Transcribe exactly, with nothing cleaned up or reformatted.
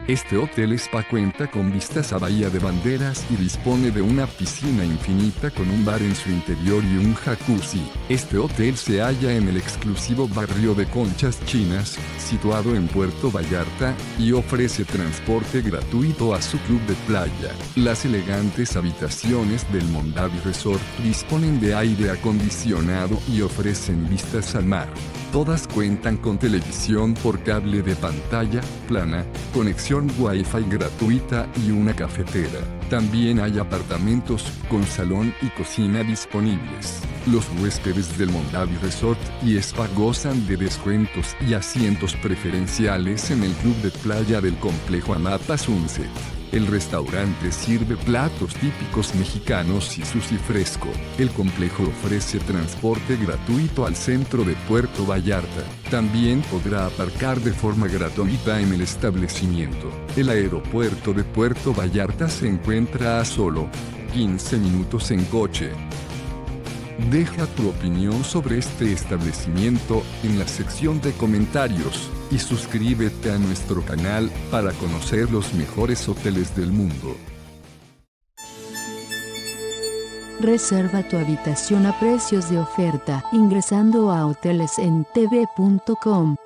Este hotel spa cuenta con vistas a Bahía de Banderas y dispone de una piscina infinita con un bar en su interior y un jacuzzi. Este hotel se halla en el exclusivo barrio de Conchas Chinas, situado en Puerto Vallarta, y ofrece transporte gratuito a su club de playa. Las elegantes habitaciones del Mondavi Resort disponen de aire acondicionado y ofrecen vistas al mar. Todas cuentan con televisión por cable de pantalla plana, conexión Wi-Fi gratuita y una cafetera. También hay apartamentos con salón y cocina disponibles. Los huéspedes del Mondavi Resort y Spa gozan de descuentos y asientos preferenciales en el club de playa del complejo Amapa Sunset. El restaurante sirve platos típicos mexicanos y sushi fresco. El complejo ofrece transporte gratuito al centro de Puerto Vallarta. También podrá aparcar de forma gratuita en el establecimiento. El aeropuerto de Puerto Vallarta se encuentra a solo quince minutos en coche. Deja tu opinión sobre este establecimiento en la sección de comentarios y suscríbete a nuestro canal para conocer los mejores hoteles del mundo. Reserva tu habitación a precios de oferta ingresando a hoteles en t v punto com.